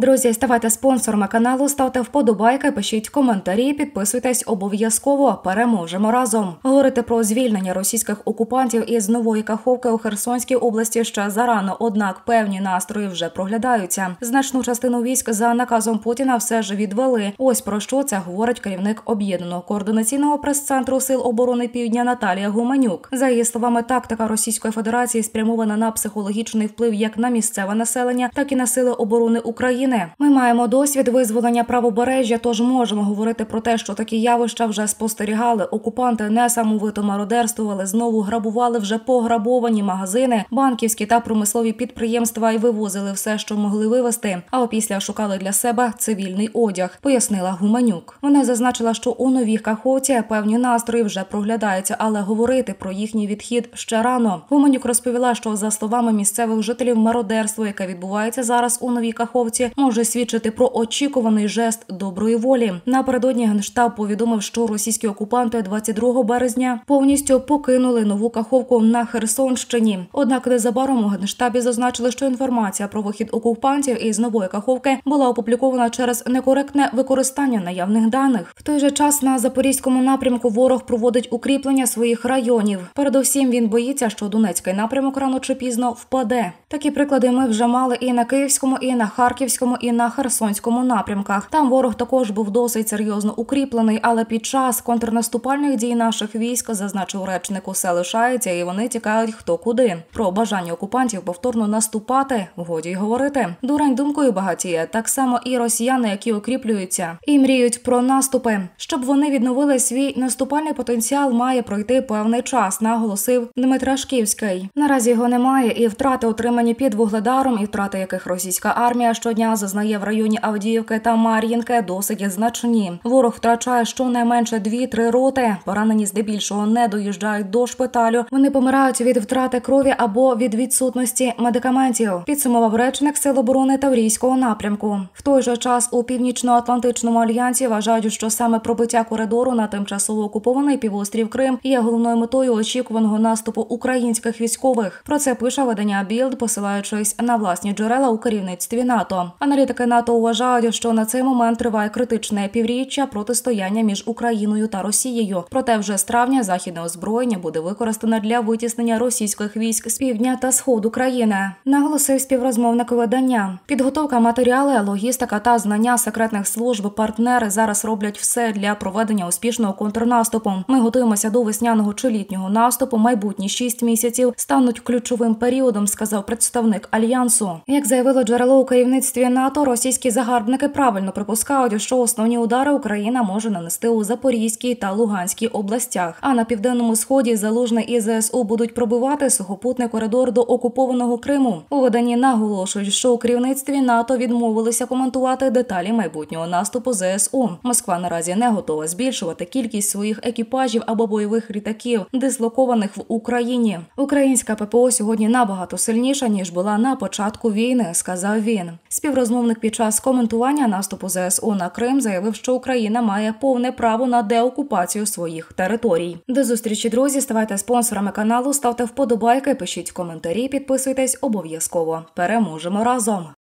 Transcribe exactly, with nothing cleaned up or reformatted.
Друзі, ставайте спонсорами каналу, ставте вподобайки, пишіть коментарі, підписуйтесь обов'язково. Переможемо разом. Говорити про звільнення російських окупантів із Нової Каховки у Херсонській області ще зарано, однак певні настрої вже проглядаються. Значну частину військ за наказом Путіна все ж відвели. Ось про що це говорить керівник Об'єднаного координаційного прес-центру Сил оборони Півдня Наталія Гуменюк. За її словами, тактика Російської Федерації спрямована на психологічний вплив як на місцеве населення, так і на сили оборони України. Ми маємо досвід визволення правобережжя, тож можемо говорити про те, що такі явища вже спостерігали. Окупанти несамовито мародерствували, знову грабували вже пограбовані магазини, банківські та промислові підприємства і вивозили все, що могли вивезти, а опісля шукали для себе цивільний одяг, пояснила Гуменюк. Вона зазначила, що у Новій Каховці певні настрої вже проглядаються, але говорити про їхній відхід ще рано. Гуменюк розповіла, що за словами місцевих жителів, мародерство, яке відбувається зараз у Новій Каховці, може свідчити про очікуваний жест доброї волі. Напередодні Генштаб повідомив, що російські окупанти двадцять другого березня повністю покинули Нову Каховку на Херсонщині. Однак незабаром у Генштабі зазначили, що інформація про вихід окупантів із Нової Каховки була опублікована через некоректне використання наявних даних. В той же час на Запорізькому напрямку ворог проводить укріплення своїх районів. Передусім він боїться, що Донецький напрямок рано чи пізно впаде. Такі приклади ми вже мали і на Київському, і на Харківському, і на Херсонському напрямках. Там ворог також був досить серйозно укріплений, але під час контрнаступальних дій наших військ, зазначив речник, усе лишається і вони тікають хто куди. Про бажання окупантів повторно наступати годі й говорити. Дурень думкою багатіє, так само і росіяни, які укріплюються і мріють про наступи. Щоб вони відновили свій наступальний потенціал, має пройти певний час, наголосив Дмитрашківський. Наразі його немає, і втрати, отримані під Вугледаром, і втрати яких російська армія щодня зазнає в районі Авдіївки та Мар'їнки, досить значні. Ворог втрачає щонайменше дві-три роти. Поранені здебільшого не доїжджають до шпиталю. Вони помирають від втрати крові або від відсутності медикаментів, підсумував речник Сил оборони Таврійського напрямку. В той же час у Північно-Атлантичному альянсі вважають, що саме пробиття коридору на тимчасово окупований півострів Крим є головною метою очікуваного наступу українських військових. Про це пише видання Білд, посилаючись на власні джерела у керівництві НАТО. Аналітики НАТО вважають, що на цей момент триває критичне півріччя протистояння між Україною та Росією. Проте вже з травня західне озброєння буде використане для витіснення російських військ з півдня та сходу країни, наголосив співрозмовник видання. Підготовка, матеріали, логістика та знання секретних служб партнери зараз роблять все для проведення успішного контрнаступу. Ми готуємося до весняного чи літнього наступу. Майбутні шість місяців стануть ключовим періодом, сказав представник Альянсу. Як заявило джерело у керівництві НАТО, російські загарбники правильно припускають, що основні удари Україна може нанести у Запорізькій та Луганській областях, а на південному сході Залужний і зе ес у будуть пробивати сухопутний коридор до окупованого Криму. У виданні наголошують, що у керівництві НАТО відмовилися коментувати деталі майбутнього наступу зе ес у. Москва наразі не готова збільшувати кількість своїх екіпажів або бойових літаків, дислокованих в Україні. Українська пе пе о сьогодні набагато сильніша, ніж була на початку війни, сказав він. Співрозмовник під час коментування наступу зе ес у на Крим заявив, що Україна має повне право на деокупацію своїх територій. До зустрічі, друзі, ставайте спонсорами каналу, ставте вподобайки, пишіть коментарі, підписуйтесь обов'язково. Переможемо разом!